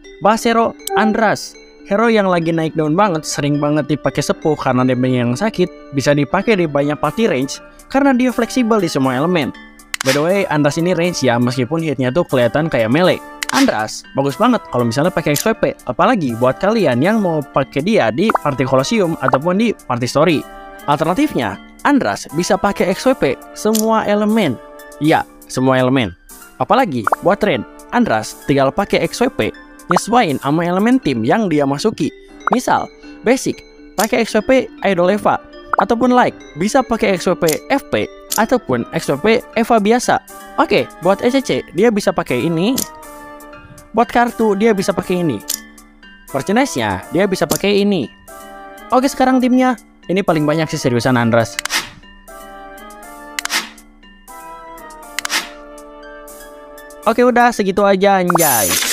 Bahas hero Andras. Hero yang lagi naik daun banget, sering banget dipakai sepuh karena damage yang sakit, bisa dipakai di banyak party range karena dia fleksibel di semua elemen. By the way, Andras ini range ya, meskipun hitnya tuh kelihatan kayak melee. Andras bagus banget kalau misalnya pakai XWP, apalagi buat kalian yang mau pakai dia di party Colosseum ataupun di party story. Alternatifnya, Andras bisa pakai XWP semua elemen. Ya, semua elemen. Apalagi buat trend, Andras tinggal pakai XWP nyesuaiin sama elemen tim yang dia masuki. Misal, basic pakai XWP Idol Eva, ataupun like bisa pakai XWP FP ataupun XWP Eva biasa. Oke, buat ECC dia bisa pakai ini. Buat kartu dia bisa pakai ini. Merchandise-nya dia bisa pakai ini. Oke, sekarang timnya. Ini paling banyak sih seriusan Andras. Oke, udah segitu aja anjay.